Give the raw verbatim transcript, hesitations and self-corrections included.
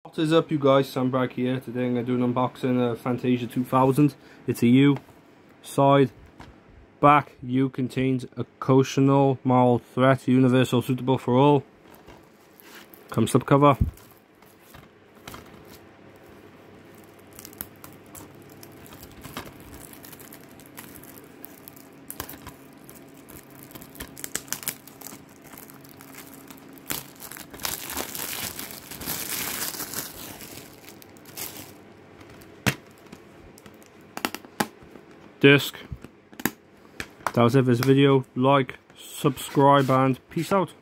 What is up, you guys? Sam back here. Today I'm going to do an unboxing of Fantasia two thousand. It's a U. Side. Back. U contains occasional moral threat. Universal, suitable for all. Comes slipcover. Disc. That was it for this video. Like, subscribe, and peace out.